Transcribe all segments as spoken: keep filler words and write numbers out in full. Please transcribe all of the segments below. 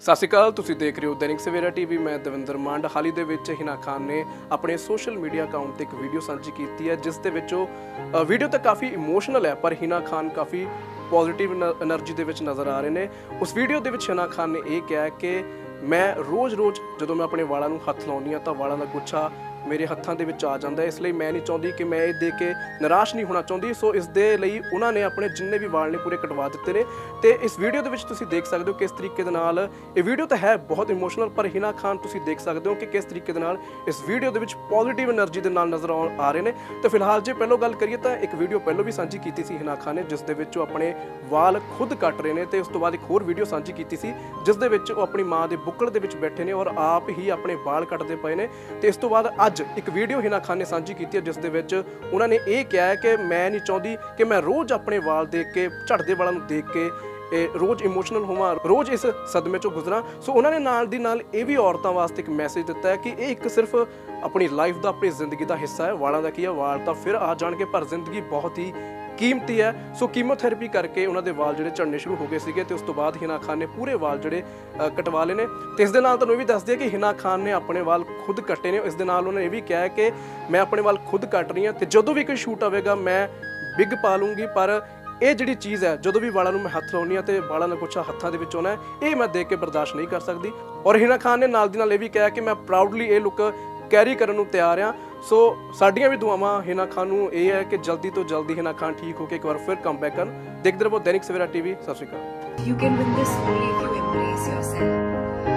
ਸਤਿ ਸ਼੍ਰੀ ਅਕਾਲ, ਤੁਸੀਂ ਦੇਖ ਰਹੇ ਹੋ दैनिक सवेरा टीवी। मैं दविंदर मांड। हाल ही दे विच हिना खान ने अपने सोशल मीडिया अकाउंट ते एक वीडियो साझी की है, जिस दे विच वीडियो तो काफ़ी इमोशनल है, पर हिना खान काफ़ी पॉजिटिव एनर्जी दे विच नज़र आ रहे हैं। उस वीडियो दे विच हिना खान ने यह कहा कि मैं रोज़ रोज़ जो मैं अपने वालों हथ लाउंदी हाँ तो वालों का गुच्छा मेरे हत्थों के विच आ जाता है, इसलिए मैं नहीं चाहती कि मैं ये देख के निराश नहीं होना चाहती। सो इस दे लई उन्होंने अपने जिन्ने भी वाल ने पूरे कटवा दिते ने। तो इस वीडियो के विच तुसीं देख सकते हो किस तरीके दे नाल ये वीडियो तो है बहुत इमोशनल, पर हिना खान तुसीं देख सकते हो कि किस तरीके दे नाल इस वीडियो के विच पॉजिटिव एनर्जी दे नाल नज़र आ रहे हैं। तो फिलहाल जे पहलों गल करिए तो एक वीडियो पहलों भी साझी की सी हिना खान ने, जिस दे विच अपने वाल खुद कट रहे हैं। तो उस तो बाद एक होर वीडियो साझी की सी जिस दे विच अपनी माँ के बुक्कड़ दे विच बैठे ने और आप ही अपने वाल कटते पे ने। तो इस तो बाद अज एक वीडियो हिना खान ने साझी की है, जिस दे विच उन्होंने ये कहा है कि मैं नहीं चाहती कि मैं रोज़ अपने वाल देख के झड़ते वालों देख के रोज़ इमोशनल होवां, रोज़ इस सदमे चों गुजरां। सो उन्होंने नाल दी नाल ये भी औरतों वास्ते एक मैसेज दिता है कि ये एक सिर्फ अपनी लाइफ का अपनी जिंदगी का हिस्सा है। वालों का की है, वाल तो फिर आ जाएंगे, पर जिंदगी बहुत ही कीमती है। सो कीमोथेरेपी करके उन्होंने वाल जो झड़ने शुरू हो गए थे। तो उस तो बाद हिना खान ने पूरे वाल जोड़े कटवा ले ने। तो इस दे नाल तुहानूं भी दस दिया कि हिना खान ने अपने वाल खुद कट्टे ने। इस दे नाल उन्होंने ये भी कहा है कि मैं अपने वाल खुद कट रही हाँ, तो जदों भी कोई शूट आएगा मैं बिग पा लूँगी, पर ये जी चीज़ है जो भी वालों मैं हथ लाउनी तो वालों का गुच्छा हत्थों के आना है, ये मैं देख के बर्दाश्त नहीं कर सकती। और हिना खान ने नाल दी नाल ये भी कहा कि मैं प्राउडली ये लुक कैरी करने को तैयार हाँ। सो साडियां भी दुआवां हिना खान नूं ये है कि जल्दी तो जल्दी हिना खान ठीक होकर एक बार फिर कम बैक कर। देखते रहो दैनिक सवेरा टीवी। सत श्री अकाल। You can win this only if you embrace yourself,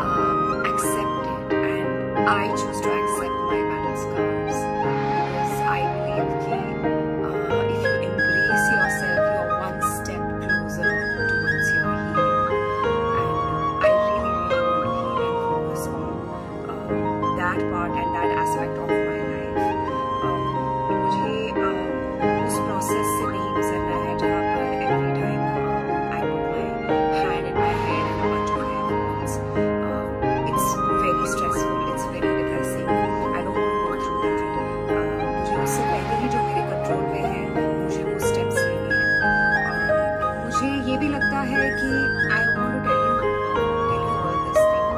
um, accept it, and I choose to accept my battle scars because I believe that uh, if you embrace yourself, you're one step closer towards your healing. And uh, I really, really want to heal and focus on uh, that part and that aspect of my life. Um, मुझे uh, उस process से नहीं गुजरना है जहाँ पर every time है कि I want to tell you tell you all this thing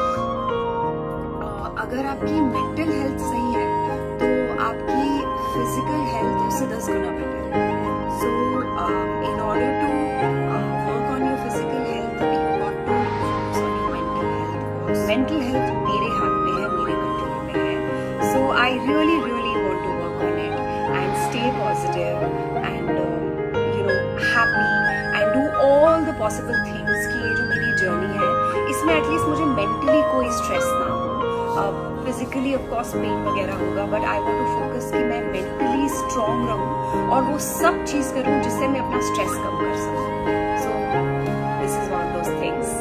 कि अगर आपकी मेंटल हेल्थ सही है तो आपकी फिजिकल हेल्थ उससे दस गुना बेटर है। So in order to work on your physical health you got to focus on your mental health. Mental health मेरे हाथ में है, मेरे कंट्रोल में है। So I really really want to work on it and stay positive and you know happy and do all the possible things कि ये जो मेरी जर्नी है इसमें एटलीस्ट मुझे मेंटली कोई स्ट्रेस ना हो। फिजिकली ऑफ कोर्स पेन वगैरह होगा, but I want to focus कि मैं मेंटली स्ट्रांग रहूं और वो सब चीज़ करूं जिससे मैं अपना स्ट्रेस कम कर सकूं। So this is one of those things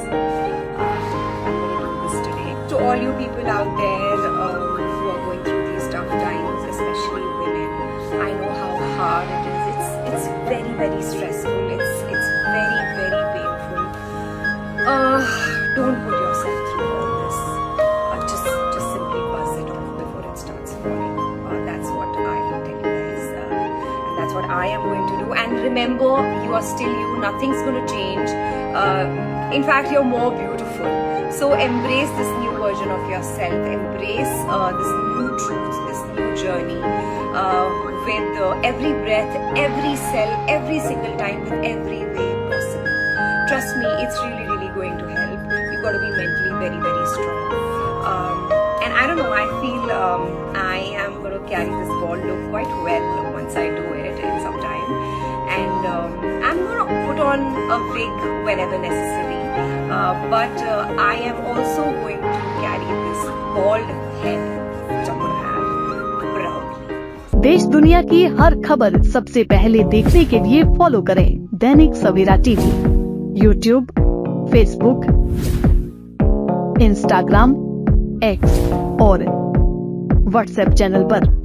I am going to do this today. To all you people out there who are going through these tough times, specially women, I know how hard it is. It's it's very very stressful. It's it's very very painful. Uh, don't put yourself through all this. Uh, just just simply buzz it off before it starts falling. Uh, that's what I will tell you guys, uh, and that's what I am going to do. And remember, you are still you. Nothing's going to change. Uh, in fact, you're more beautiful. So embrace this new version of yourself. Embrace uh, this new truth, this new journey. Uh, with uh, every breath, every cell, every single time, with every way possible. Trust me, it's really, really going to help. You've got to be mentally very, very strong. Um, and I don't know, I feel um, I am going to carry this ball look quite well once I do it in some time. And um, I'm going to put on a wig whenever necessary. Uh, but uh, I am also going to carry this bald head, which I'm going to have proudly. देश दुनिया की हर खबर सबसे पहले देखने के लिए follow करें Dainik Savera TV, YouTube, Facebook, Instagram, X और व्हाट्सएप चैनल पर।